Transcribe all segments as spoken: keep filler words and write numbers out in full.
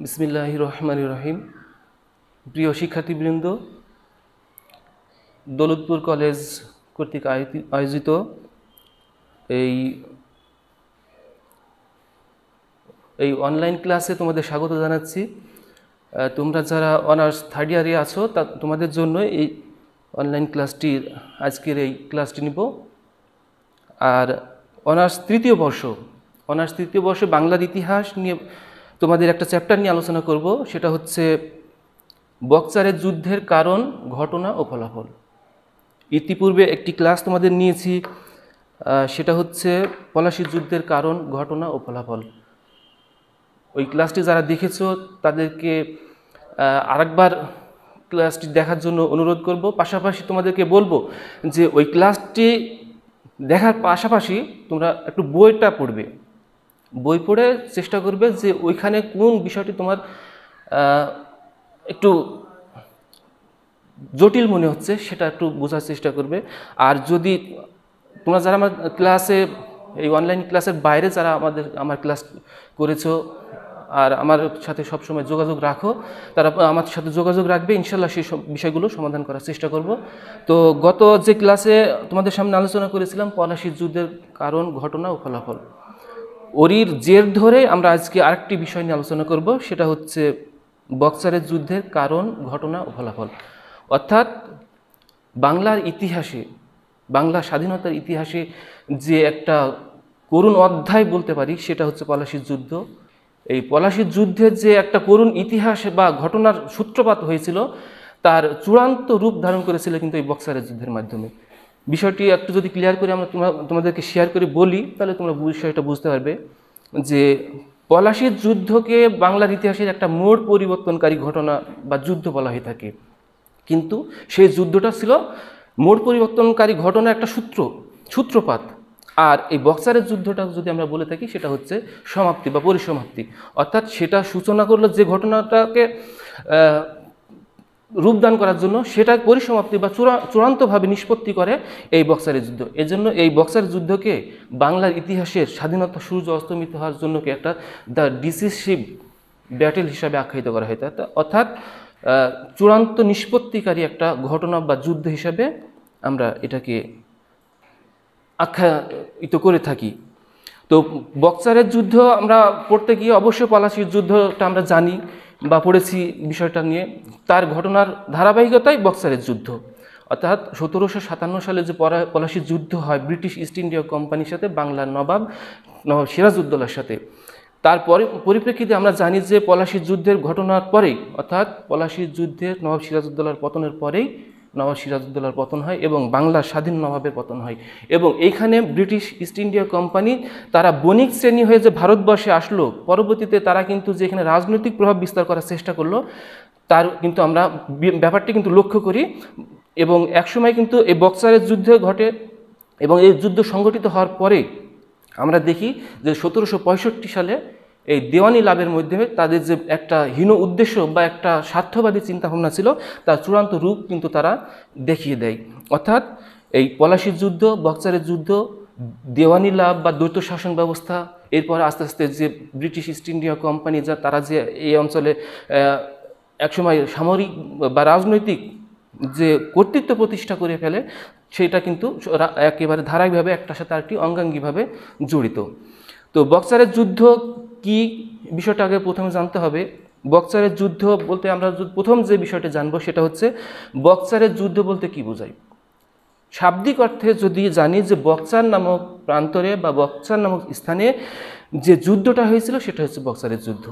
বিসমিল্লাহির রহমানির রহিম। প্রিয় শিক্ষার্থীবৃন্দ, দৌলতপুর কলেজ কর্তৃক আয়োজিত এই এই অনলাইন ক্লাসে তোমাদের স্বাগত জানাচ্ছি। তোমরা যারা অনার্স থার্ড ইয়ারে আছো তা তোমাদের জন্য এই অনলাইন ক্লাসটির আজকের এই ক্লাসটি নিব। আর অনার্স তৃতীয় বর্ষ অনার্স তৃতীয় বর্ষে বাংলার ইতিহাস নিয়ে তোমাদের একটা চ্যাপ্টার নিয়ে আলোচনা করব, সেটা হচ্ছে বকচারের যুদ্ধের কারণ, ঘটনা ও ফলাফল। ইতিপূর্বে একটি ক্লাস তোমাদের নিয়েছি, সেটা হচ্ছে পলাশীর যুদ্ধের কারণ, ঘটনা ও ফলাফল। ওই ক্লাসটি যারা দেখেছো তাদেরকে আরেকবার ক্লাসটি দেখার জন্য অনুরোধ করব। পাশাপাশি তোমাদেরকে বলবো যে ওই ক্লাসটি দেখার পাশাপাশি তোমরা একটু বইটা পড়বে, বই পড়ে চেষ্টা করবে যে ওইখানে কোন বিষয়টি তোমার একটু জটিল মনে হচ্ছে সেটা একটু বোঝার চেষ্টা করবে। আর যদি তোমরা যারা আমার ক্লাসে এই অনলাইন ক্লাসের বাইরে যারা আমাদের আমার ক্লাস করেছো আর আমার সাথে সবসময় যোগাযোগ রাখো, তারা আমার সাথে যোগাযোগ রাখবে, ইনশাল্লাহ সেই সব বিষয়গুলো সমাধান করার চেষ্টা করব। তো গত যে ক্লাসে তোমাদের সামনে আলোচনা করেছিলাম পলাশীর যুদ্ধের কারণ, ঘটনা ও ফলাফল, ওরির জের ধরে আমরা আজকে আরেকটি বিষয় নিয়ে আলোচনা করব, সেটা হচ্ছে বকচারের যুদ্ধের কারণ, ঘটনা ও ফলাফল। অর্থাৎ বাংলার ইতিহাসে, বাংলা স্বাধীনতার ইতিহাসে যে একটা করুণ অধ্যায় বলতে পারি সেটা হচ্ছে পলাশীর যুদ্ধ। এই পলাশীর যুদ্ধের যে একটা করুণ ইতিহাস বা ঘটনার সূত্রপাত হয়েছিল তার চূড়ান্ত রূপ ধারণ করেছিল কিন্তু এই বকচারের যুদ্ধের মাধ্যমে। বিষয়টি একটু যদি ক্লিয়ার করে আমরা তোমাদেরকে শেয়ার করে বলি তাহলে তোমরা বিষয়টা বুঝতে পারবে যে পলাশীর যুদ্ধকে বাংলার ইতিহাসের একটা মোড় পরিবর্তনকারী ঘটনা বা যুদ্ধ বলা হয়ে থাকে, কিন্তু সেই যুদ্ধটা ছিল মোড় পরিবর্তনকারী ঘটনা একটা সূত্র সূত্রপাত। আর এই বকচারের যুদ্ধটা যদি আমরা বলে থাকি সেটা হচ্ছে সমাপ্তি বা পরিসমাপ্তি, অর্থাৎ সেটা সূচনা করলো যে ঘটনাটাকে রূপদান করার জন্য, সেটা পরিসমাপ্তি বা চূড়ান্তভাবে নিষ্পত্তি করে এই বকচারের যুদ্ধ। এজন্য এই বকচারের যুদ্ধকে বাংলার ইতিহাসের স্বাধীনতা সূর্য অস্তমিত হওয়ার জন্য একটা দ্য ডিসিসিভ ব্যাটেল হিসাবে আখ্যায়িত করা হয়, অর্থাৎ চূড়ান্ত নিষ্পত্তিকারী একটা ঘটনা বা যুদ্ধ হিসাবে আমরা এটাকে আখ্যায়িত করে থাকি। তো বকচারের যুদ্ধ আমরা পড়তে গিয়ে অবশ্যই পলাশীর যুদ্ধটা আমরা জানি বা পড়েছি বিষয়টা নিয়ে, তার ঘটনার ধারাবাহিকতাই বকচারের যুদ্ধ। অর্থাৎ সতেরোশো সাতান্ন সালে যে পলাশীর যুদ্ধ হয় ব্রিটিশ ইস্ট ইন্ডিয়া কোম্পানির সাথে বাংলার নবাব নবাব সিরাজউদ্দৌলার সাথে, তারপরে পরিপ্রেক্ষিতে আমরা জানি যে পলাশীর যুদ্ধের ঘটনার পরেই, অর্থাৎ পলাশীর যুদ্ধের নবাব সিরাজউদ্দৌলার পতনের পরেই নবাব সিরাজউদ্দৌলার পতন হয় এবং বাংলার স্বাধীন নবাবের পতন হয়। এবং এইখানে ব্রিটিশ ইস্ট ইন্ডিয়া কোম্পানি তারা বণিক শ্রেণী হয়ে যে ভারতবর্ষে আসলো, পরবর্তীতে তারা কিন্তু যে এখানে রাজনৈতিক প্রভাব বিস্তার করার চেষ্টা করলো, তার কিন্তু আমরা ব্যাপারটি কিন্তু লক্ষ্য করি। এবং একসময় কিন্তু এই বকচারের যুদ্ধ ঘটে এবং এই যুদ্ধ সংগঠিত হওয়ার পরে আমরা দেখি যে সতেরোশো পঁয়ষট্টি সালে এই দেওয়ানি লাভের মাধ্যমে তাদের যে একটা হীন উদ্দেশ্য বা একটা স্বার্থবাদী চিন্তাভাবনা ছিল তার চূড়ান্ত রূপ কিন্তু তারা দেখিয়ে দেয়। অর্থাৎ এই পলাশীর যুদ্ধ, বকচারের যুদ্ধ, দেওয়ানি লাভ বা দ্বৈত শাসন ব্যবস্থা, এরপর আস্তে আস্তে যে ব্রিটিশ ইস্ট ইন্ডিয়া কোম্পানি যা তারা যে এই অঞ্চলে একসময় সামরিক বা রাজনৈতিক যে কর্তৃত্ব প্রতিষ্ঠা করে ফেলে, সেটা কিন্তু একেবারে ধারাবাহিকভাবে একটার সাথে আরেকটি অঙ্গাঙ্গিভাবে জড়িত। তো বকচারের যুদ্ধ কি, বিষয়টা আগে প্রথমে জানতে হবে। বকচারের যুদ্ধ বলতে আমরা প্রথম যে বিষয়টা জানবো সেটা হচ্ছে বকচারের যুদ্ধ বলতে কি বোঝায়। শাব্দিক অর্থে যদি জানি যে বকচার নামক প্রান্তরে বা বকচার নামক স্থানে যে যুদ্ধটা হয়েছিল সেটা হচ্ছে বকচারের যুদ্ধ।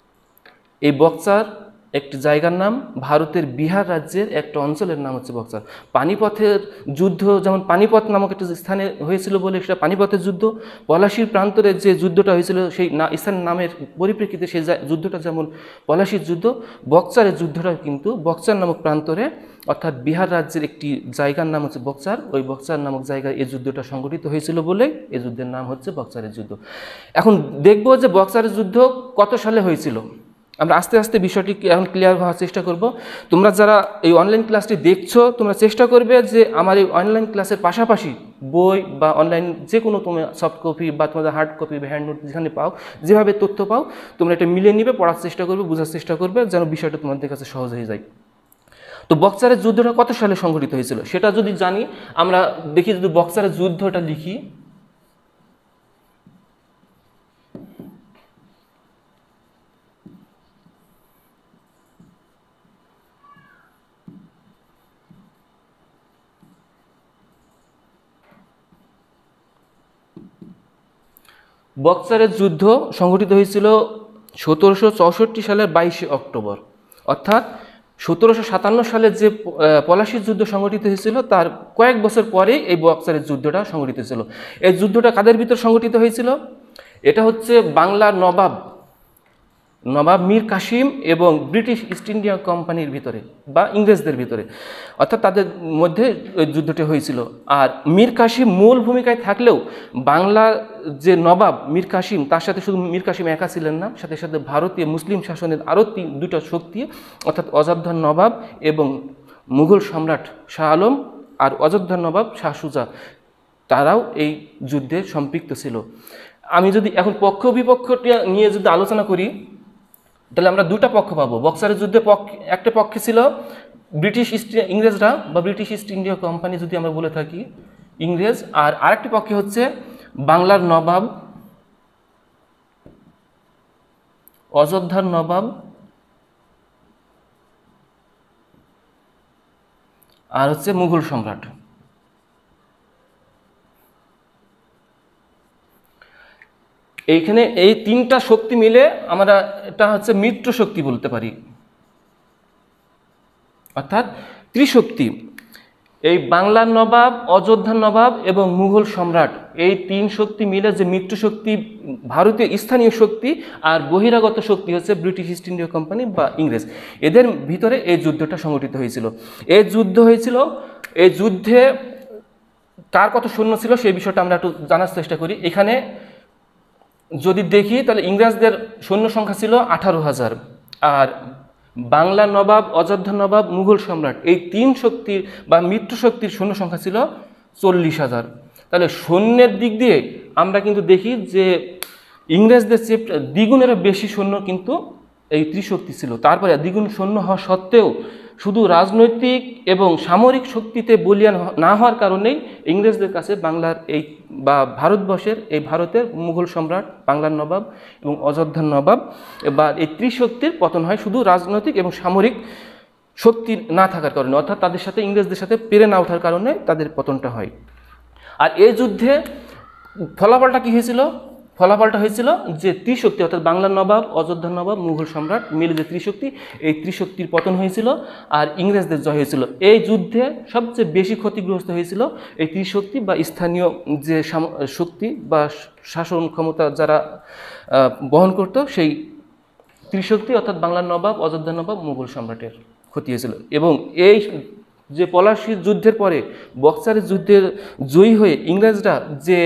এই বকচার একটি জায়গার নাম, ভারতের বিহার রাজ্যের একটা অঞ্চলের নাম হচ্ছে বকচার। পানিপথের যুদ্ধ যেমন পানিপথ নামক একটা স্থানে হয়েছিল বলে সেটা পানিপথের যুদ্ধ, পলাশীর প্রান্তরে যে যুদ্ধটা হয়েছিল সেই না স্থানের নামের পরিপ্রেক্ষিতে সেই যুদ্ধটা যেমন পলাশীর যুদ্ধ, বকচারের যুদ্ধটা কিন্তু বকচার নামক প্রান্তরে অর্থাৎ বিহার রাজ্যের একটি জায়গার নাম হচ্ছে বকচার, ওই বকচার নামক জায়গায় এই যুদ্ধটা সংঘটিত হয়েছিল বলে এই যুদ্ধের নাম হচ্ছে বকচারের যুদ্ধ। এখন দেখব যে বকচারের যুদ্ধ কত সালে হয়েছিল। আমরা আস্তে আস্তে বিষয়টি এখন ক্লিয়ার হওয়ার চেষ্টা করব। তোমরা যারা এই অনলাইন ক্লাসটি দেখছো তোমরা চেষ্টা করবে যে আমার এই অনলাইন ক্লাসের পাশাপাশি বই বা অনলাইন যে কোনো তুমি সফট কপি বা তোমাদের হার্ড কপি বা হ্যান্ড নোট যেখানে পাও, যেভাবে তথ্য পাও তোমরা এটা মিলিয়ে নিবে, পড়ার চেষ্টা করবে, বোঝার চেষ্টা করবে, যেন বিষয়টা তোমাদের কাছে সহজ হয়ে যায়। তো বক্সারের যুদ্ধটা কত সালে সংঘটিত হয়েছিল সেটা যদি জানি, আমরা দেখি যদি বক্সারের যুদ্ধটা লিখি, বক্সারের যুদ্ধ সংঘটিত হয়েছিল সতেরোশো চৌষট্টি সালের বাইশে অক্টোবর, অর্থাৎ সতেরোশো সাতান্ন সালের যে পলাশির যুদ্ধ সংঘটিত হয়েছিল তার কয়েক বছর পরেই এই বক্সারের যুদ্ধটা সংঘটিত হয়েছিল। এই যুদ্ধটা কাদের ভিতর সংঘটিত হয়েছিল? এটা হচ্ছে বাংলার নবাব নবাব মীর কাসিম এবং ব্রিটিশ ইস্ট ইন্ডিয়া কোম্পানির ভিতরে বা ইংরেজদের ভিতরে, অর্থাৎ তাদের মধ্যে ওই যুদ্ধটি হয়েছিল। আর মীর কাসিম মূল ভূমিকায় থাকলেও বাংলার যে নবাব মীর কাসিম, তার সাথে শুধু মীর কাসিম একা ছিলেন না, সাথে সাথে ভারতীয় মুসলিম শাসনের আরও তিন দুটো শক্তি, অর্থাৎ অযোধ্যার নবাব এবং মুঘল সম্রাট শাহ আলম আর অযোধ্যার নবাব শাহ সুজা, তারাও এই যুদ্ধে সম্পৃক্ত ছিল। আমি যদি এখন পক্ষ বিপক্ষটি নিয়ে যদি আলোচনা করি তাহলে আমরা দুটা পক্ষ পাবো। বক্সারের যুদ্ধে পক্ষ একটা পক্ষে ছিল ব্রিটিশ ইস্ট ইংরেজরা বা ব্রিটিশ ইস্ট ইন্ডিয়া কোম্পানি যদি আমরা বলে থাকি, ইংরেজ, আর আরেকটি পক্ষে হচ্ছে বাংলার নবাব, অযোধ্যার নবাব আর হচ্ছে মুঘল সম্রাট। এইখানে এই তিনটা শক্তি মিলে আমরা এটা হচ্ছে মিত্র শক্তি বলতে পারি, অর্থাৎ ত্রিশক্তি। এই বাংলার নবাব, অযোধ্যার নবাব এবং মুঘল সম্রাট, এই তিন শক্তি মিলে যে মিত্র শক্তি, ভারতীয় স্থানীয় শক্তি আর বহিরাগত শক্তি হচ্ছে ব্রিটিশ ইস্ট ইন্ডিয়া কোম্পানি বা ইংরেজ, এদের ভিতরে এই যুদ্ধটা সংঘটিত হয়েছিল। এই যুদ্ধ হয়েছিল, এই যুদ্ধে কার কত সৈন্য ছিল সেই বিষয়টা আমরা একটু জানার চেষ্টা করি। এখানে যদি দেখি তাহলে ইংরেজদের সৈন্য সংখ্যা ছিল আঠারো হাজার, আর বাংলা নবাব, অযোধ্যা নবাব, মুঘল সম্রাট এই তিন শক্তির বা মিত্র শক্তির সৈন্য সংখ্যা ছিল চল্লিশ হাজার। তাহলে সৈন্যের দিক দিয়ে আমরা কিন্তু দেখি যে ইংরেজদের চেয়ে দ্বিগুণেরও বেশি সৈন্য কিন্তু এই ত্রিশক্তি ছিল। তারপরে দ্বিগুণ সৈন্য হওয়া সত্ত্বেও শুধু রাজনৈতিক এবং সামরিক শক্তিতে বলিয়ান না হওয়ার কারণেই ইংরেজদের কাছে বাংলার এই বা ভারতবর্ষের এই ভারতের মুঘল সম্রাট, বাংলার নবাব এবং অযোধ্যার নবাব বা এই ত্রিশক্তির পতন হয় শুধু রাজনৈতিক এবং সামরিক শক্তি না থাকার কারণে, অর্থাৎ তাদের সাথে ইংরেজদের সাথে পেরে না ওঠার কারণে তাদের পতনটা হয়। আর এই যুদ্ধে ফলাফলটা কী হয়েছিল? ফলাফলটা হয়েছিল যে ত্রিশক্তি, অর্থাৎ বাংলার নবাব, অযোধ্যার নবাব, মুঘল সম্রাট মিলে যে ত্রিশক্তি, এই ত্রিশক্তির পতন হয়েছিল আর ইংরেজদের জয় হয়েছিল। এই যুদ্ধে সবচেয়ে বেশি ক্ষতিগ্রস্ত হয়েছিল এই ত্রিশক্তি বা স্থানীয় যে শক্তি বা শাসন ক্ষমতা যারা বহন করত সেই ত্রিশক্তি, অর্থাৎ বাংলার নবাব, অযোধ্যার নবাব, মুঘল সম্রাটের ক্ষতি হয়েছিল। এবং এই যে পলাশির যুদ্ধের পরে বক্সারের যুদ্ধের জয়ী হয়ে ইংরেজরা যে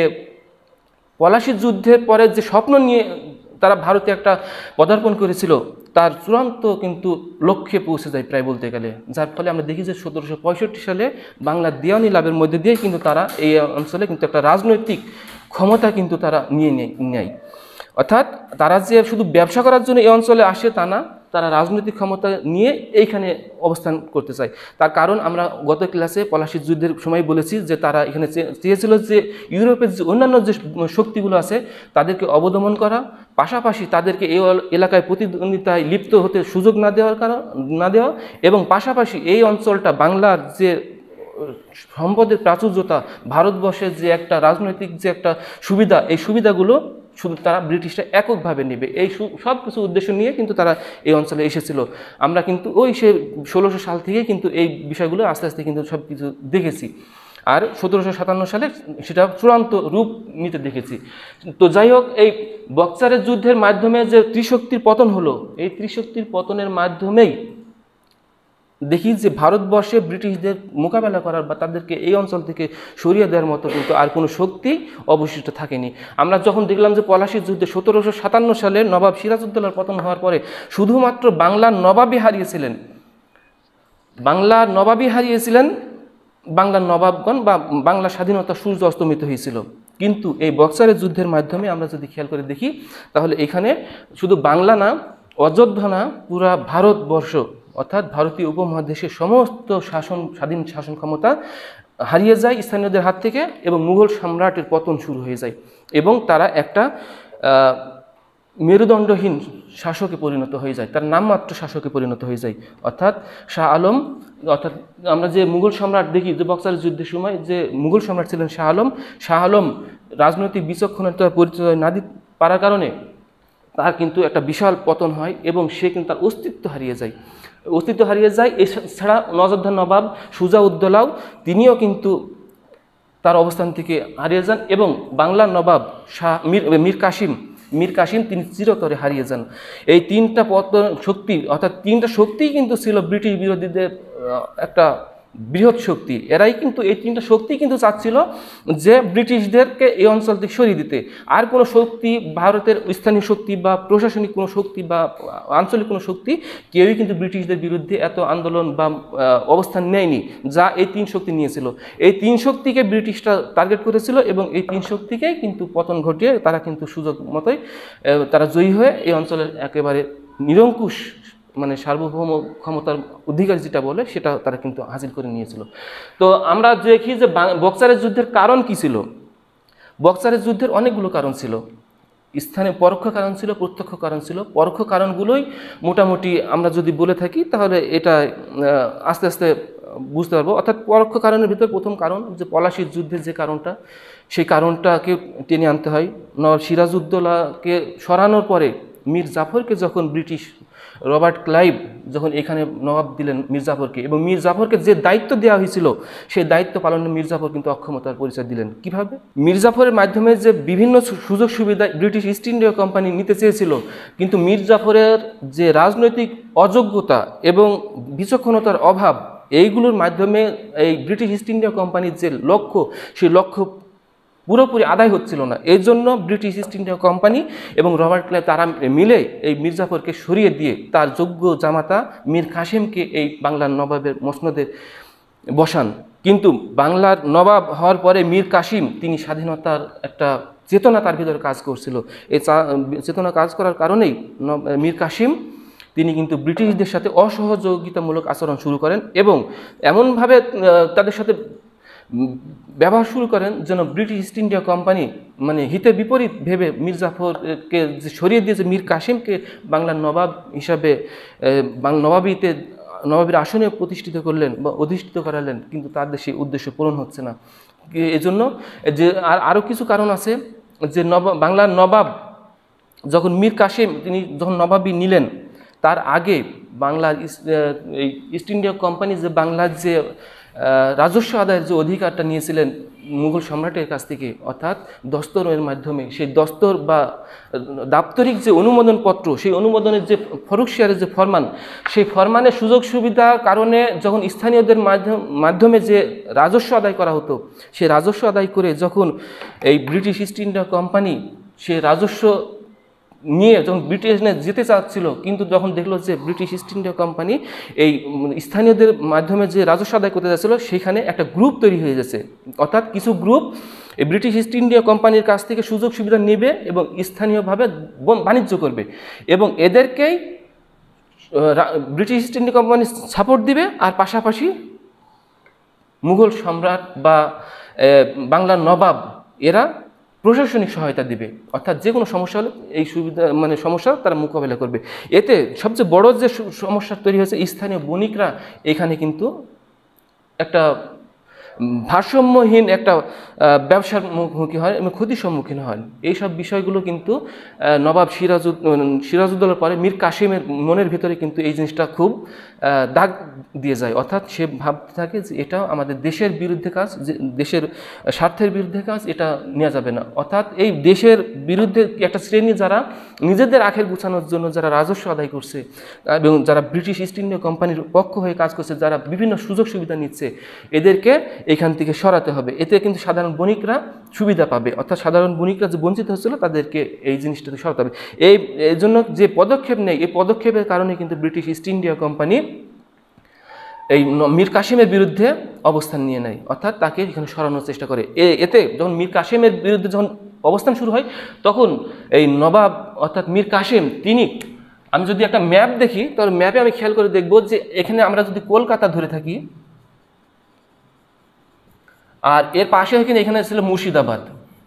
পলাশির যুদ্ধের পরে যে স্বপ্ন নিয়ে তারা ভারতে একটা পদার্পণ করেছিল তার চূড়ান্ত কিন্তু লক্ষ্যে পৌঁছে যায় প্রায় বলতে গেলে, যার ফলে আমরা দেখি যে সতেরোশো পঁয়ষট্টি সালে বাংলার দেওয়ানি লাভের মধ্যে দিয়ে কিন্তু তারা এই অঞ্চলে কিন্তু একটা রাজনৈতিক ক্ষমতা কিন্তু তারা নিয়ে নেয়। অর্থাৎ তারা যে শুধু ব্যবসা করার জন্য এই অঞ্চলে আসে তা না, তারা রাজনৈতিক ক্ষমতা নিয়ে এইখানে অবস্থান করতে চায়। তার কারণ আমরা গত ক্লাসে পলাশির যুদ্ধের সময় বলেছি যে তারা এখানে চেয়েছিল যে ইউরোপের যে অন্যান্য যে শক্তিগুলো আছে তাদেরকে অবদমন করা, পাশাপাশি তাদেরকে এই এলাকায় প্রতিদ্বন্দ্বিতায় লিপ্ত হতে সুযোগ না দেওয়ার কারণ না দেওয়া, এবং পাশাপাশি এই অঞ্চলটা বাংলার যে সম্পদের প্রাচুর্যতা, ভারতবর্ষের যে একটা রাজনৈতিক যে একটা সুবিধা, এই সুবিধাগুলো শুধু তারা ব্রিটিশরা এককভাবে নেবে, এই সব কিছু উদ্দেশ্য নিয়ে কিন্তু তারা এই অঞ্চলে এসেছিল। আমরা কিন্তু ওই সে ষোলোশো সাল থেকে কিন্তু এই বিষয়গুলো আস্তে আস্তে কিন্তু সব কিছু দেখেছি, আর সতেরোশো সাতান্ন সালে সেটা চূড়ান্ত রূপ নিতে দেখেছি। তো যাই হোক, এই বক্সারের যুদ্ধের মাধ্যমে যে ত্রিশক্তির পতন হলো, এই ত্রিশক্তির পতনের মাধ্যমেই দেখি যে ভারতবর্ষে ব্রিটিশদের মোকাবেলা করার বা তাদেরকে এই অঞ্চল থেকে সরিয়ে দেওয়ার মতো কিন্তু আর কোনো শক্তি অবশিষ্ট থাকেনি। আমরা যখন দেখলাম যে পলাশির যুদ্ধে সতেরোশো সাতান্ন সালে নবাব সিরাজউদ্দৌলার পতন হওয়ার পরে শুধুমাত্র বাংলার নবাবই হারিয়েছিলেন, বাংলার নবাবই হারিয়েছিলেন বাংলার নবাবগণ বা বাংলা স্বাধীনতা সূর্য অস্তমিত হয়েছিল। কিন্তু এই বক্সারের যুদ্ধের মাধ্যমে আমরা যদি খেয়াল করে দেখি তাহলে এখানে শুধু বাংলা না, অযোধ্যা না, পুরা ভারতবর্ষ অর্থাৎ ভারতীয় উপমহাদেশের সমস্ত শাসন স্বাধীন শাসন ক্ষমতা হারিয়ে যায় স্থানীয়দের হাত থেকে এবং মুঘল সম্রাটের পতন শুরু হয়ে যায় এবং তারা একটা মেরুদণ্ডহীন শাসকে পরিণত হয়ে যায়, তার নামমাত্র শাসকে পরিণত হয়ে যায়। অর্থাৎ শাহ আলম, অর্থাৎ আমরা যে মুঘল সম্রাট দেখি যে বক্সারের যুদ্ধের সময় যে মুঘল সম্রাট ছিলেন শাহ আলম, শাহ আলম রাজনৈতিক বিচক্ষণতার পরিচয় না দিতে পারার কারণে তার কিন্তু একটা বিশাল পতন হয় এবং সে কিন্তু তার অস্তিত্ব হারিয়ে যায় অস্তিত্ব হারিয়ে যায় এছাড়া অযোধ্যার নবাব সুজাউদ্দৌলাও তিনিও কিন্তু তার অবস্থান থেকে হারিয়ে যান এবং বাংলার নবাব শাহ মীর মীর কাসিম মীর কাসিম তিনি চিরতরে হারিয়ে যান। এই তিনটা পতন শক্তি অর্থাৎ তিনটা শক্তিই কিন্তু ছিল ব্রিটিশ বিরোধীদের একটা বৃহৎ শক্তি। এরাই কিন্তু এই তিনটা শক্তি কিন্তু চাচ্ছিল যে ব্রিটিশদেরকে এই অঞ্চল থেকে সরিয়ে দিতে। আর কোনো শক্তি, ভারতের স্থানীয় শক্তি বা প্রশাসনিক কোনো শক্তি বা আঞ্চলিক কোনো শক্তি কেউই কিন্তু ব্রিটিশদের বিরুদ্ধে এত আন্দোলন বা অবস্থান নেয়নি যা এই তিন শক্তি নিয়েছিল। এই তিন শক্তিকে ব্রিটিশরা টার্গেট করেছিল এবং এই তিন শক্তিকেই কিন্তু পতন ঘটিয়ে তারা কিন্তু সুযোগ মতোই তারা জয়ী হয়ে এই অঞ্চলের একেবারে নিরঙ্কুশ মানে সার্বভৌম ক্ষমতার অধিকার যেটা বলে সেটা তারা কিন্তু হাসিল করে নিয়েছিল। তো আমরা দেখি যে বক্সারের যুদ্ধের কারণ কি ছিল। বক্সারের যুদ্ধের অনেকগুলো কারণ ছিল, স্থানীয় পরোক্ষ কারণ ছিল, প্রত্যক্ষ কারণ ছিল। পরোক্ষ কারণগুলোই মোটামুটি আমরা যদি বলে থাকি তাহলে এটা আস্তে আস্তে বুঝতে পারবো। অর্থাৎ পরোক্ষ কারণের ভিতর প্রথম কারণ যে পলাশির যুদ্ধের যে কারণটা, সেই কারণটাকে টেনে আনতে হয়। নবাব সিরাজউদ্দৌলাকে সরানোর পরে মীর জাফরকে যখন ব্রিটিশ রবার্ট ক্লাইভ যখন এখানে নবাব দিলেন মীর জাফরকে এবং মীর জাফরকে যে দায়িত্ব দেওয়া হয়েছিল সেই দায়িত্ব পালনে মীর জাফর কিন্তু অক্ষমতার পরিচয় দিলেন। কিভাবে? মীর জাফরের মাধ্যমে যে বিভিন্ন সুযোগ সুবিধা ব্রিটিশ ইস্ট ইন্ডিয়া কোম্পানি নিতে চেয়েছিল, কিন্তু মীর জাফরের যে রাজনৈতিক অযোগ্যতা এবং বিচক্ষণতার অভাব, এইগুলোর মাধ্যমে এই ব্রিটিশ ইস্ট ইন্ডিয়া কোম্পানির যে লক্ষ্য সেই লক্ষ্য পুরোপুরি আদায় হচ্ছিল না। এই জন্য ব্রিটিশ ইস্ট ইন্ডিয়া কোম্পানি এবং রবার্ট ক্লাইভ তারা মিলে এই মীর জাফরকে সরিয়ে দিয়ে তার যোগ্য জামাতা মীর কাসিমকে এই বাংলার নবাবের মসনদে বসান। কিন্তু বাংলার নবাব হওয়ার পরে মীর কাসিম তিনি স্বাধীনতার একটা চেতনা তার ভিতরে কাজ করছিল। এই চেতনা কাজ করার কারণেই মীর কাসিম তিনি কিন্তু ব্রিটিশদের সাথে অসহযোগিতামূলক আচরণ শুরু করেন এবং এমনভাবে তাদের সাথে ব্যবহার শুরু করেন যেন ব্রিটিশ ইস্ট ইন্ডিয়া কোম্পানি মানে হিতে বিপরীত ভেবে মীর জাফরকে যে সরিয়ে দিয়েছে মীর কাসিমকে বাংলার নবাব হিসাবে নবাবিতে নবাবের আসনে প্রতিষ্ঠিত করলেন বা অধিষ্ঠিত করালেন, কিন্তু তাদের সেই উদ্দেশ্য পূরণ হচ্ছে না। এজন্য যে আর আরও কিছু কারণ আছে যে নবাব বাংলার নবাব যখন মীর কাসিম তিনি যখন নবাবী নিলেন তার আগে বাংলার ইস্ট ইন্ডিয়া কোম্পানি যে বাংলার যে রাজস্ব আদায়ের যে অধিকারটা নিয়েছিলেন মুঘল সম্রাটের কাছ থেকে, অর্থাৎ দস্তরের মাধ্যমে সেই দস্তর বা দাপ্তরিক যে অনুমোদনপত্র, সেই অনুমোদনের যে ফরুকশিয়ারের যে ফরমান, সেই ফরমানের সুযোগ সুবিধার কারণে যখন স্থানীয়দের মাধ্যমে যে রাজস্ব আদায় করা হতো, সেই রাজস্ব আদায় করে যখন এই ব্রিটিশ ইস্ট ইন্ডিয়া কোম্পানি সেই রাজস্ব নিয়ে যখন ব্রিটিশনে যেতে চাচ্ছিল, কিন্তু যখন দেখলো যে ব্রিটিশ ইস্ট ইন্ডিয়া কোম্পানি এই স্থানীয়দের মাধ্যমে যে রাজস্ব আদায় করতে যাচ্ছিল সেখানে একটা গ্রুপ তৈরি হয়ে যাচ্ছে। অর্থাৎ কিছু গ্রুপ এই ব্রিটিশ ইস্ট ইন্ডিয়া কোম্পানির কাছ থেকে সুযোগ সুবিধা নেবে এবং স্থানীয়ভাবে বাণিজ্য করবে এবং এদেরকেই British East India company support দিবে আর পাশাপাশি মুঘল সম্রাট বা বাংলার নবাব এরা প্রশাসনিক সহায়তা দিবে। অর্থাৎ যে কোনো সমস্যা হলে এই সুবিধা মানে সমস্যা তারা মোকাবেলা করবে। এতে সবচেয়ে বড় যে সমস্যা তৈরি হয়েছে, স্থানীয় বণিকরা এখানে কিন্তু একটা ভারসাম্যহীন একটা ব্যবসার মুখোমুখি হয় এবং ক্ষতির সম্মুখীন হয়। এইসব বিষয়গুলো কিন্তু নবাব সিরাজউদ সিরাজউদ্দৌলার পরে মীর কাসিমের মনের ভিতরে কিন্তু এই জিনিসটা খুব দাগ দিয়ে যায়, অর্থাৎ সে ভাবতে থাকে যে এটা আমাদের দেশের বিরুদ্ধে কাজ, যে দেশের স্বার্থের বিরুদ্ধে কাজ, এটা নেওয়া যাবে না। অর্থাৎ এই দেশের বিরুদ্ধে একটা শ্রেণী যারা নিজেদের আখের গুছানোর জন্য যারা রাজস্ব আদায় করছে এবং যারা ব্রিটিশ ইস্ট ইন্ডিয়া কোম্পানির পক্ষ হয়ে কাজ করছে, যারা বিভিন্ন সুযোগ সুবিধা নিচ্ছে, এদেরকে এখান থেকে সরাতে হবে। এতে কিন্তু সাধারণ বণিকরা সুবিধা পাবে, অর্থাৎ সাধারণ বণিকরা যে বঞ্চিত হচ্ছিল তাদেরকে এই জিনিসটা থেকে সরাতে হবে। এই এই জন্য যে পদক্ষেপ নেই, এই পদক্ষেপের কারণে কিন্তু ব্রিটিশ ইস্ট ইন্ডিয়া কোম্পানি এই মীর কাসিমের বিরুদ্ধে অবস্থান নিয়ে নেয়, অর্থাৎ তাকে এখানে সরানোর চেষ্টা করে। এতে যখন মীর কাসিমের বিরুদ্ধে যখন অবস্থান শুরু হয়, তখন এই নবাব অর্থাৎ মীর কাসিম তিনি, আমি যদি একটা ম্যাপ দেখি তাহলে ম্যাপে আমি খেয়াল করে দেখব যে এখানে আমরা যদি কলকাতা ধরে থাকি, আর এর পাশে এখানে এখানে ছিল মুর্শিদাবাদ,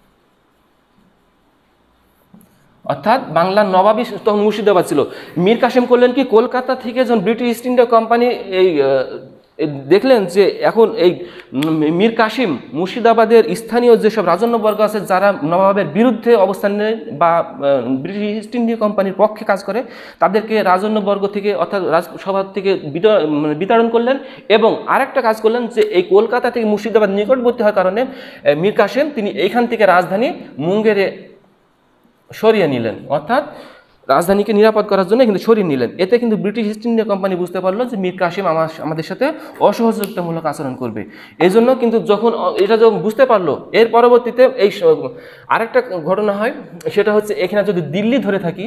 অর্থাৎ বাংলার নবাবী তখন মুর্শিদাবাদ ছিল। মীর কাসিম করলেন কি, কলকাতা থেকে যখন ব্রিটিশ ইস্ট ইন্ডিয়া কোম্পানি এই দেখলেন যে এখন এই মীর কাসিম মুর্শিদাবাদের স্থানীয় যেসব রাজন্যবর্গ আছে যারা নবাবের বিরুদ্ধে অবস্থান নেয় বা ব্রিটিশ ইস্ট ইন্ডিয়া কোম্পানির পক্ষে কাজ করে, তাদেরকে রাজন্যবর্গ থেকে অর্থাৎ রাজসভা থেকে বিতাড়ন করলেন। এবং আরেকটা কাজ করলেন যে এই কলকাতা থেকে মুর্শিদাবাদ নিকটবর্তী হওয়ার কারণে মীর কাসিম তিনি এইখান থেকে রাজধানী মুঙ্গেরে সরিয়ে নিলেন, অর্থাৎ রাজধানীকে নিরাপদ করার জন্য কিন্তু সরিয়ে নিলেন। এতে কিন্তু ব্রিটিশ ইস্ট ইন্ডিয়া কোম্পানি বুঝতে পারলো যে মীর কাসিম আমার আমাদের সাথে অসহযোগিতামূলক আচরণ করবে। এই জন্য কিন্তু যখন এটা যখন বুঝতে পারলো, এর পরবর্তীতে এই আরেকটা ঘটনা হয়, সেটা হচ্ছে এখানে যদি দিল্লি ধরে থাকি,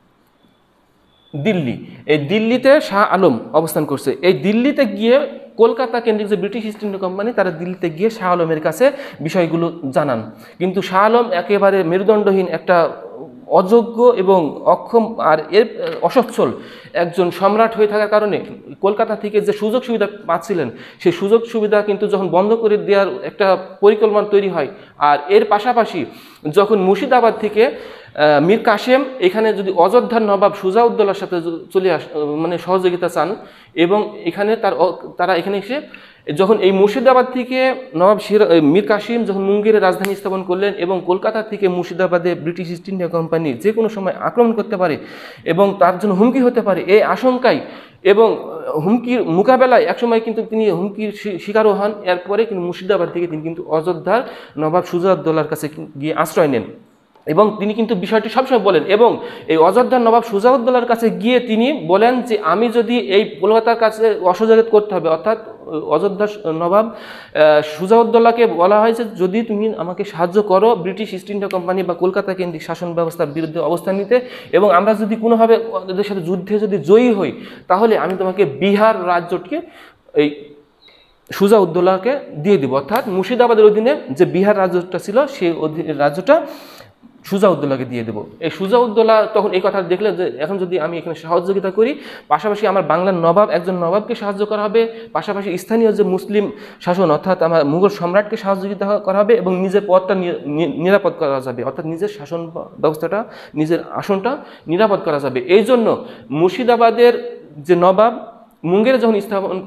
দিল্লি, এই দিল্লিতে শাহ আলম অবস্থান করছে। এই দিল্লিতে গিয়ে কলকাতা কেন্দ্রিক যে ব্রিটিশ ইস্ট ইন্ডিয়া কোম্পানি, তারা দিল্লিতে গিয়ে শাহ আলমের কাছে বিষয়গুলো জানান। কিন্তু শাহ আলম একেবারে মেরুদণ্ডহীন একটা অযোগ্য এবং অক্ষম আর এর অসচ্ছল একজন সম্রাট হয়ে থাকার কারণে কলকাতা থেকে যে সুযোগ সুবিধা পাচ্ছিলেন, সেই সুযোগ সুবিধা কিন্তু যখন বন্ধ করে দেওয়ার একটা পরিকল্পনা তৈরি হয়। আর এর পাশাপাশি যখন মুর্শিদাবাদ থেকে মীর কাসিম এখানে যদি অযোধ্যার নবাব সুজাউদ্দৌলার সাথে চলে আস মানে সহযোগিতা চান, এবং এখানে তার তারা এখানে এসে যখন এই মুর্শিদাবাদ থেকে নবাব মীর কাসিম যখন মুঙ্গেরে রাজধানী স্থাপন করলেন এবং কলকাতা থেকে মুর্শিদাবাদে ব্রিটিশ ইস্ট ইন্ডিয়া কোম্পানি যে কোনো সময় আক্রমণ করতে পারে এবং তার জন্য হুমকি হতে পারে, এই আশঙ্কায় এবং হুমকির মোকাবেলায় একসময় কিন্তু তিনি হুমকির শিকারও হন। এরপরে কিন্তু মুর্শিদাবাদ থেকে তিনি কিন্তু অযোধ্যার নবাব সুজাউদ্দৌলার কাছে গিয়ে আশ্রয় নেন এবং তিনি কিন্তু বিষয়টি সবসময় বলেন। এবং এই অযোধ্যার নবাব সুজাউদ্দৌলার কাছে গিয়ে তিনি বলেন যে আমি যদি এই কলকাতার কাছে অসহযোগিতা করতে হবে, অর্থাৎ অযোধ্যার নবাব সুজাউদ্দৌলাকে বলা হয় যে যদি তুমি আমাকে সাহায্য করো ব্রিটিশ ইস্ট ইন্ডিয়া কোম্পানি বা কলকাতা কেন্দ্রিক শাসন ব্যবস্থার বিরুদ্ধে অবস্থান নিতে, এবং আমরা যদি কোনোভাবে ওদের সাথে যুদ্ধে যদি জয়ী হই, তাহলে আমি তোমাকে বিহার রাজ্যটিকে এই সুজাউদ্দৌলাকে দিয়ে দিব, অর্থাৎ মুর্শিদাবাদের অধীনে যে বিহার রাজ্যটা ছিল সেই রাজ্যটা সুজাউদ্দৌলাকে দিয়ে দেবো। এই সুজাউদ্দৌলা তখন এই কথা দেখলেন যে এখন যদি আমি এখানে সহযোগিতা করি, পাশাপাশি আমার বাংলার নবাব একজন নবাবকে সাহায্য করা হবে, পাশাপাশি স্থানীয় যে মুসলিম শাসন অর্থাৎ আমার মুঘল সম্রাটকে সহযোগিতা করা হবে এবং নিজের পদটা নিরাপদ করা যাবে, অর্থাৎ নিজের শাসন ব্যবস্থাটা নিজের আসনটা নিরাপদ করা যাবে। এই জন্য মুর্শিদাবাদের যে নবাব মুঙ্গেরে যখন স্থাপন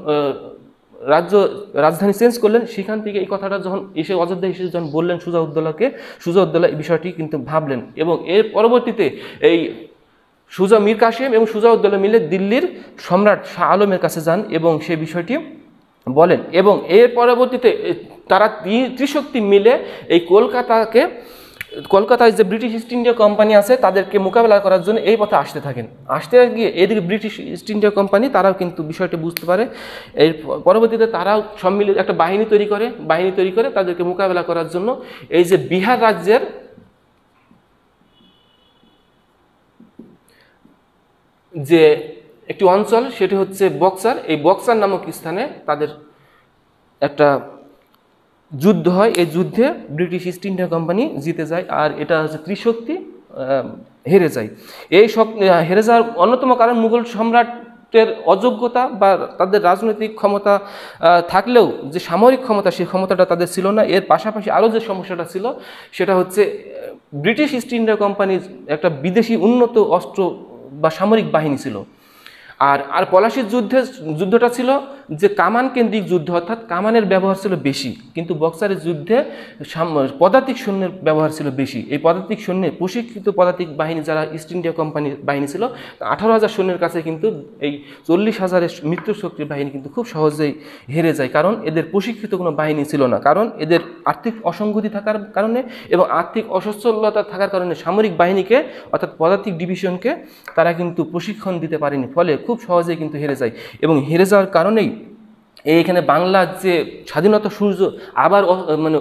রাজ্য রাজধানী চেঞ্জ করলেন, সেখান থেকে এই কথাটা যখন এসে অযোধ্যা এসে যখন বললেন সুজাউদ্দৌলাকে, সুজাউদ্দৌলা এই বিষয়টি কিন্তু ভাবলেন এবং এর পরবর্তীতে এই সুজা মীর কাসিম এবং সুজাউদ্দৌলা মিলে দিল্লির সম্রাট শাহ আলমের কাছে যান এবং সেই বিষয়টি বলেন। এবং এর পরবর্তীতে তারা ত্রিশক্তি মিলে এই কলকাতাকে কলকাতায় যে ব্রিটিশ ইস্ট ইন্ডিয়া কোম্পানি আছে তাদেরকে মোকাবেলা করার জন্য এই পথে আসতে থাকেন। আসতে গিয়ে এদিকে ব্রিটিশ ইস্ট ইন্ডিয়া কোম্পানি তারাও কিন্তু বিষয়টি বুঝতে পারে। এর পরবর্তীতে তারাও সম্মিলিত একটা বাহিনী তৈরি করে বাহিনী তৈরি করে তাদেরকে মোকাবেলা করার জন্য এই যে বিহার রাজ্যের যে একটি অঞ্চল সেটি হচ্ছে বক্সার, এই বক্সার নামক স্থানে তাদের একটা যুদ্ধ হয়। এই যুদ্ধে ব্রিটিশ ইস্ট ইন্ডিয়া কোম্পানি জিতে যায় আর এটা হচ্ছে ত্রিশক্তি হেরে যায়। এই হেরে যাওয়ার অন্যতম কারণ মুঘল সম্রাটের অযোগ্যতা বা তাদের রাজনৈতিক ক্ষমতা থাকলেও যে সামরিক ক্ষমতা সেই ক্ষমতাটা তাদের ছিল না। এর পাশাপাশি আরও যে সমস্যাটা ছিল সেটা হচ্ছে ব্রিটিশ ইস্ট ইন্ডিয়া কোম্পানির একটা বিদেশি উন্নত অস্ত্র বা সামরিক বাহিনী ছিল। আর আর পলাশির যুদ্ধে যুদ্ধটা ছিল যে কামান কেন্দ্রিক যুদ্ধ, অর্থাৎ কামানের ব্যবহার ছিল বেশি, কিন্তু বক্সারের যুদ্ধে পদাতিক সৈন্যের ব্যবহার ছিল বেশি। এই পদাতিক সৈন্যে প্রশিক্ষিত পদাতিক বাহিনী যারা ইস্ট ইন্ডিয়া কোম্পানির বাহিনী ছিল, আঠারো হাজার সৈন্যের কাছে কিন্তু এই চল্লিশ হাজারের মৃত্যু শক্তির বাহিনী কিন্তু খুব সহজেই হেরে যায়, কারণ এদের প্রশিক্ষিত কোনো বাহিনী ছিল না, কারণ এদের আর্থিক অসঙ্গতি থাকার কারণে এবং আর্থিক অসচ্ছলতা থাকার কারণে সামরিক বাহিনীকে অর্থাৎ পদাতিক ডিভিশনকে তারা কিন্তু প্রশিক্ষণ দিতে পারেনি, ফলে খুব সহজেই কিন্তু হেরে যায়। এবং হেরে যাওয়ার কারণেই এইখানে বাংলার যে স্বাধীনতা সূর্য আবার মানে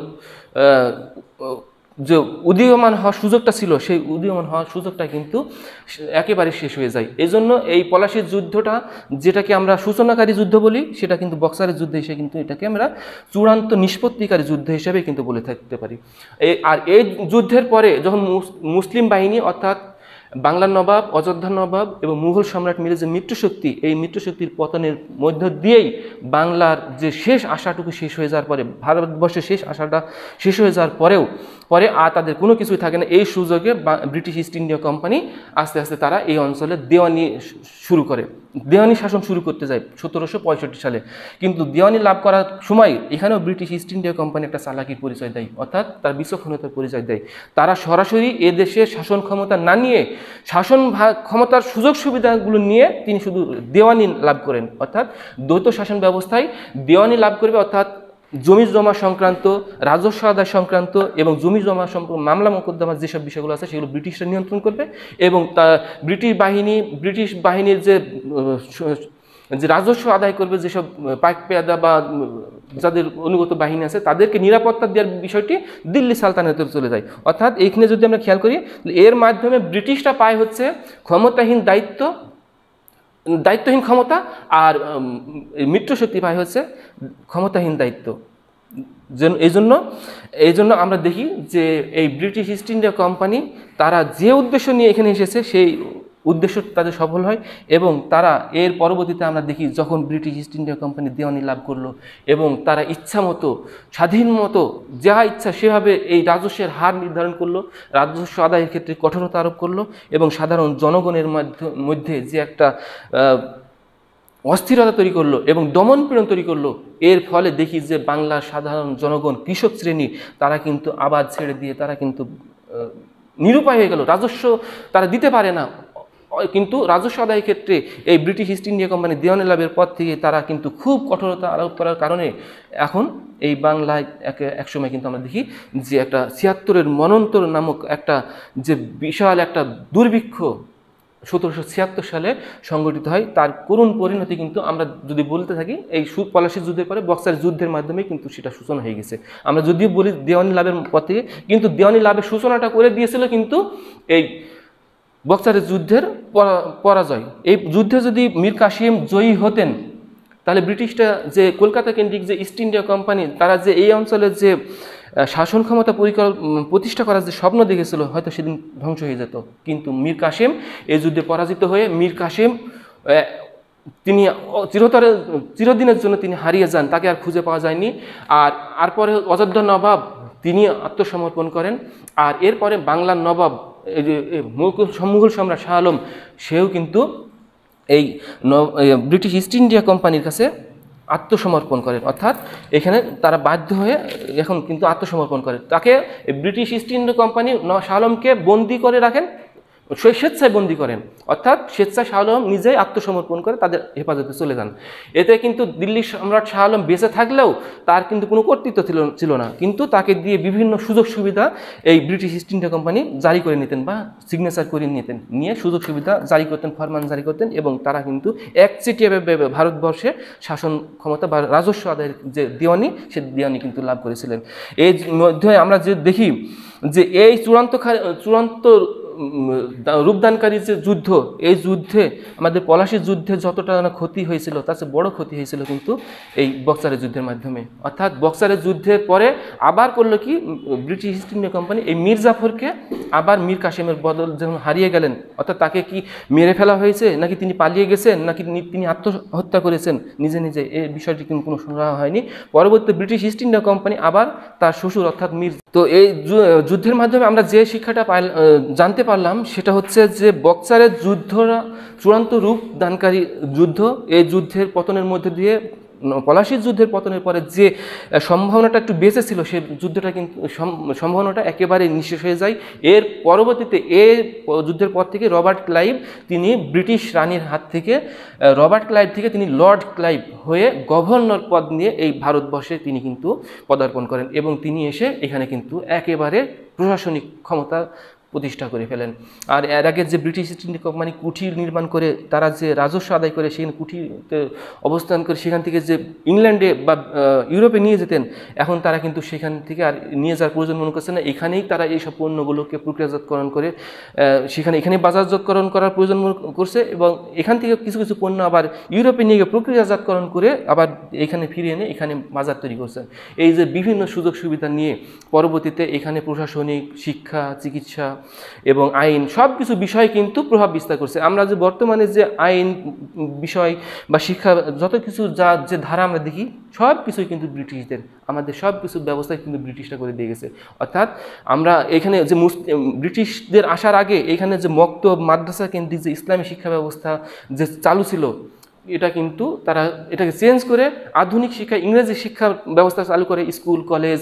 যে উদীয়মান হওয়ার সুযোগটা ছিল, সেই উদীয়মান হওয়ার সুযোগটা কিন্তু একেবারে শেষ হয়ে যায়। এই জন্য এই পলাশির যুদ্ধটা, যেটাকে আমরা সূচনাকারী যুদ্ধ বলি, সেটা কিন্তু বক্সারের যুদ্ধ হিসেবে কিন্তু এটাকে আমরা চূড়ান্ত নিষ্পত্তিকারী যুদ্ধ হিসেবে কিন্তু বলে থাকতে পারি। এই আর এই যুদ্ধের পরে যখন মুসলিম বাহিনী অর্থাৎ বাংলার নবাব, অযোধ্যার নবাব এবং মুঘল সম্রাট মিলে যে মিত্রশক্তি, এই মিত্রশক্তির পতনের মধ্য দিয়েই বাংলার যে শেষ আশাটুকু শেষ হয়ে যাওয়ার পরে, ভারতবর্ষের শেষ আশাটা শেষ হয়ে যাওয়ার পরেও পরে আর তাদের কোনো কিছুই থাকে না, এই সুযোগে ব্রিটিশ ইস্ট ইন্ডিয়া কোম্পানি আস্তে আস্তে তারা এই অঞ্চলে দেওয়ানি শুরু করে, দেওয়ানি শাসন শুরু করতে যায় সতেরোশো পঁয়ষট্টি সালে। কিন্তু দেওয়ানি লাভ করার সময় এখানেও ব্রিটিশ ইস্ট ইন্ডিয়া কোম্পানি একটা চালাকির পরিচয় দেয়, অর্থাৎ তার বিচক্ষণতার পরিচয় দেয়। তারা সরাসরি এ দেশের শাসন ক্ষমতা না নিয়ে শাসন ক্ষমতার সুযোগ সুবিধাগুলো নিয়ে তিনি শুধু দেওয়ানি লাভ করেন, অর্থাৎ দ্বৈত শাসন ব্যবস্থায় দেওয়ানি লাভ করবে, অর্থাৎ জমি জমা সংক্রান্ত, রাজস্ব আদায় সংক্রান্ত এবং জমি জমা সংক্রান্ত মামলা মোকদ্দমার যেসব বিষয়গুলো আছে সেগুলো ব্রিটিশরা নিয়ন্ত্রণ করবে। এবং তা ব্রিটিশ বাহিনী ব্রিটিশ বাহিনীর যে যে রাজস্ব আদায় করবে, যেসব পাইক পেয়াদা বা যাদের অনুগত বাহিনী আছে তাদেরকে নিরাপত্তা দেওয়ার বিষয়টি দিল্লি সালতানাতে চলে যায়। অর্থাৎ এইখানে যদি আমরা খেয়াল করি, এর মাধ্যমে ব্রিটিশরা পায় হচ্ছে ক্ষমতাহীন দায়িত্ব, দায়িত্বহীন ক্ষমতা, আর মিত্রশক্তি পায় হচ্ছে ক্ষমতাহীন দায়িত্ব। এই জন্য এই জন্য আমরা দেখি যে এই ব্রিটিশ ইস্ট ইন্ডিয়া কোম্পানি তারা যে উদ্দেশ্য নিয়ে এখানে এসেছে সেই উদ্দেশ্য তাদের সফল হয়। এবং তারা এর পরবর্তীতে আমরা দেখি যখন ব্রিটিশ ইস্ট ইন্ডিয়া কোম্পানি দেওয়ানি লাভ করলো এবং তারা ইচ্ছা মতো স্বাধীন মতো যা ইচ্ছা সেভাবে এই রাজস্বের হার নির্ধারণ করলো, রাজস্ব আদায়ের ক্ষেত্রে কঠোরতা আরোপ করলো এবং সাধারণ জনগণের মধ্যে যে একটা অস্থিরতা তৈরি করলো এবং দমন পীড়ন তৈরি করলো। এর ফলে দেখি যে বাংলার সাধারণ জনগণ, কৃষক শ্রেণী, তারা কিন্তু আবাদ ছেড়ে দিয়ে তারা কিন্তু নিরুপায় হয়ে গেল, রাজস্ব তারা দিতে পারে না। কিন্তু রাজস্ব আদায়ের ক্ষেত্রে এই ব্রিটিশ ইস্ট ইন্ডিয়া কোম্পানি দেওয়ানি লাভের পর থেকে তারা কিন্তু খুব কঠোরতা আরোপ করার কারণে এখন এই বাংলায় এক একসময় কিন্তু আমরা দেখি যে একটা ছিয়াত্তরের মনন্তর নামক একটা যে বিশাল একটা দুর্ভিক্ষ সতেরোশো ছিয়াত্তর সালে সংগঠিত হয়। তার করুণ পরিণতি কিন্তু আমরা যদি বলতে থাকি এই পলাশির যুদ্ধের পরে বক্সারের যুদ্ধের মাধ্যমে কিন্তু সেটা সূচনা হয়ে গেছে। আমরা যদিও বলি দেওয়ানি লাভের পর থেকে, কিন্তু দেওয়ানি লাভের সূচনাটা করে দিয়েছিল কিন্তু এই বক্সারের যুদ্ধের পরাজয়। এই যুদ্ধে যদি মীর কাসিম জয়ী হতেন তাহলে ব্রিটিশরা যে কলকাতা কেন্দ্রিক যে ইস্ট ইন্ডিয়া কোম্পানি তারা যে এই অঞ্চলের যে শাসন ক্ষমতা প্রতিষ্ঠা করার যে স্বপ্ন দেখেছিল হয়তো সেদিন ধ্বংস হয়ে যেত। কিন্তু মীর কাসিম এই যুদ্ধে পরাজিত হয়ে মীর কাসিম তিনি চিরতরে চিরদিনের জন্য তিনি হারিয়ে যান, তাকে আর খুঁজে পাওয়া যায়নি। আর আর পরে অযোধ্যার নবাব তিনি আত্মসমর্পণ করেন। আর এরপরে বাংলার নবাব এই যে মুঘল সম্রাট শাহ আলম সেও কিন্তু এই ব্রিটিশ ইস্ট ইন্ডিয়া কোম্পানির কাছে আত্মসমর্পণ করেন, অর্থাৎ এখানে তারা বাধ্য হয়ে এখন কিন্তু আত্মসমর্পণ করে। তাকে British East India company Shah আলমকে বন্দি করে রাখেন, স্বেচ্ছায় বন্দি করেন, অর্থাৎ স্বেচ্ছায় শাহ আলম নিজেই আত্মসমর্পণ করে তাদের হেফাজতে চলে যান। এতে কিন্তু দিল্লির সম্রাট শাহ আলম বেঁচে থাকলেও তার কিন্তু কোনো কর্তৃত্ব ছিল ছিল না, কিন্তু তাকে দিয়ে বিভিন্ন সুযোগ সুবিধা এই ব্রিটিশ ইস্ট ইন্ডিয়া কোম্পানি জারি করে নিতেন বা সিগনেচার করে নিতেন, নিয়ে সুযোগ সুবিধা জারি করতেন, ফরমান জারি করতেন এবং তারা কিন্তু একচেটিয়াভাবে ভারতবর্ষে শাসন ক্ষমতা বা রাজস্ব আদায়ের যে দেওয়ানি সে দেওয়ানি কিন্তু লাভ করেছিলেন। এই মধ্যে আমরা যে দেখি যে এই চূড়ান্ত চূড়ান্ত রূপদানকারী যে যুদ্ধ, এই যুদ্ধে আমাদের পলাশির যুদ্ধে যতটা ক্ষতি হয়েছিল তার চেয়ে বড় ক্ষতি হয়েছিল কিন্তু এই বক্সারের যুদ্ধের মাধ্যমে। অর্থাৎ বক্সারের যুদ্ধের পরে আবার করলো কি ব্রিটিশ ইস্ট ইন্ডিয়া কোম্পানি এই মীর জাফরকে আবার মীর কাসিমের বদল যখন হারিয়ে গেলেন, অর্থাৎ তাকে কি মেরে ফেলা হয়েছে নাকি তিনি পালিয়ে গেছেন নাকি তিনি আত্মহত্যা করেছেন নিজে নিজে, এই বিষয়টি কিন্তু কোনো শোনা হয়নি। পরবর্তী ব্রিটিশ ইস্ট ইন্ডিয়া কোম্পানি আবার তার শ্বশুর অর্থাৎ মীর, তো এই যুদ্ধের মাধ্যমে আমরা যে শিক্ষাটা পাই জানতে পারলাম সেটা হচ্ছে যে বক্সারের যুদ্ধরা চূড়ান্ত রূপ দানকারী যুদ্ধ। এই যুদ্ধের পতনের মধ্যে দিয়ে পলাশির যুদ্ধের পতনের পরে যে সম্ভাবনাটা একটু বেঁচে ছিল, সে যুদ্ধটা কিন্তু সম্ভাবনাটা একেবারে নিঃশেষ হয়ে যায়। এর পরবর্তীতে এই যুদ্ধের পর থেকে রবার্ট ক্লাইভ তিনি ব্রিটিশ রানীর হাত থেকে রবার্ট ক্লাইভ থেকে তিনি লর্ড ক্লাইভ হয়ে গভর্নর পদ নিয়ে এই ভারতবর্ষে তিনি কিন্তু পদার্পণ করেন এবং তিনি এসে এখানে কিন্তু একেবারে প্রশাসনিক ক্ষমতা প্রতিষ্ঠা করে ফেলেন। আর এর আগে যে ব্রিটিশ ইস্ট ইন্ডিয়া কোম্পানি কুঠির নির্মাণ করে তারা যে রাজস্ব আদায় করে সেখানে কুঠিতে অবস্থান করে সেখান থেকে যে ইংল্যান্ডে বা ইউরোপে নিয়ে যেতেন, এখন তারা কিন্তু সেখান থেকে আর নিয়ে যাওয়ার প্রয়োজন মনে করছে না। এখানেই তারা এইসব পণ্যগুলোকে প্রক্রিয়াজাতকরণ করে সেখানে এখানে বাজারজাতকরণ করার প্রয়োজন মনে করছে এবং এখান থেকে কিছু কিছু পণ্য আবার ইউরোপে নিয়ে গিয়ে প্রক্রিয়াজাতকরণ করে আবার এখানে ফিরিয়ে এনে এখানে বাজার তৈরি করছেন। এই যে বিভিন্ন সুযোগ সুবিধা নিয়ে পরবর্তীতে এখানে প্রশাসনিক, শিক্ষা, চিকিৎসা এবং আইন সব কিছু বিষয় কিন্তু প্রভাব বিস্তার করছে। আমরা যে বর্তমানে যে আইন বিষয় বা শিক্ষা যত কিছু যা যে ধারা আমরা দেখি সব কিছুই কিন্তু ব্রিটিশদের, আমাদের সব কিছু ব্যবস্থায় কিন্তু ব্রিটিশরা করে দিয়ে গেছে। অর্থাৎ আমরা এখানে যে ব্রিটিশদের আসার আগে এখানে যে মক্তব, মাদ্রাসা কেন্দ্রিক যে ইসলামী শিক্ষা ব্যবস্থা যে চালু ছিল, এটা কিন্তু তারা এটাকে চেঞ্জ করে আধুনিক শিক্ষা, ইংরেজি শিক্ষা ব্যবস্থা চালু করে স্কুল, কলেজ।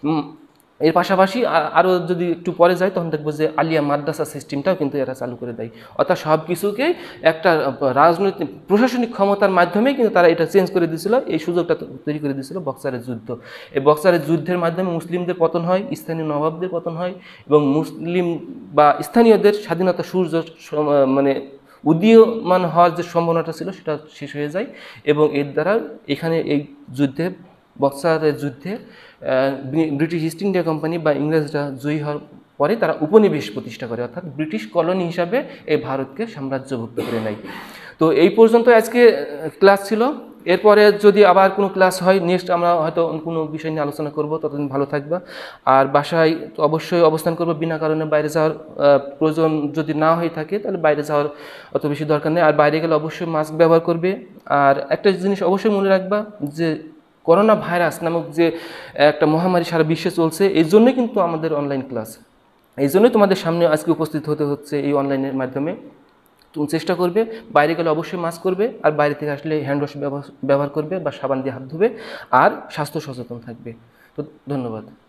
এর পাশাপাশি আরও যদি একটু পরে যায় তখন দেখবো যে আলিয়া মাদ্রাসা সিস্টেমটাও কিন্তু এরা চালু করে দেয়। অর্থাৎ সব কিছুকেই একটা রাজনৈতিক প্রশাসনিক ক্ষমতার মাধ্যমেই কিন্তু তারা এটা চেঞ্জ করে দিয়েছিল, এই সুযোগটা তৈরি করে দিয়েছিল বক্সারের যুদ্ধ। এই বক্সারের যুদ্ধের মাধ্যমে মুসলিমদের পতন হয়, স্থানীয় নবাবদের পতন হয় এবং মুসলিম বা স্থানীয়দের স্বাধীনতা সূর্য মানে উদীয়মান হওয়ার যে সম্ভাবনাটা ছিল সেটা শেষ হয়ে যায় এবং এর দ্বারা এখানে এই যুদ্ধে, বক্সারের যুদ্ধে ব্রিটিশ ইস্ট ইন্ডিয়া কোম্পানি বা ইংরেজরা জয়ী হওয়ার পরে তারা উপনিবেশ প্রতিষ্ঠা করে, অর্থাৎ ব্রিটিশ কলোনি হিসাবে এই ভারতকে সাম্রাজ্যভুক্ত করে নেয়। তো এই পর্যন্ত আজকে ক্লাস ছিল। এরপরে যদি আবার কোনো ক্লাস হয় নেক্সট আমরা হয়তো কোনো বিষয় নিয়ে আলোচনা করব। ততদিন ভালো থাকবা। আর বাসায় তো অবশ্যই অবস্থান করবো, বিনা কারণে বাইরে যাওয়ার প্রয়োজন যদি না হয়ে থাকে তাহলে বাইরে যাওয়ার অত বেশি দরকার নেই। আর বাইরে গেলে অবশ্যই মাস্ক ব্যবহার করবে। আর একটা জিনিস অবশ্যই মনে রাখবা যে করোনা ভাইরাস নামক যে একটা মহামারী সারা বিশ্বে চলছে, এই জন্যই কিন্তু আমাদের অনলাইন ক্লাস, এই জন্যই তোমাদের সামনে আজকে উপস্থিত হতে হচ্ছে এই অনলাইনের মাধ্যমে। তুমি চেষ্টা করবে বাইরে গেলে অবশ্যই মাস্ক করবে, আর বাইরে থেকে আসলে হ্যান্ড ওয়াশ ব্যবহার করবে বা সাবান দিয়ে হাত ধুবে, আর স্বাস্থ্য সচেতন থাকবে। তো ধন্যবাদ।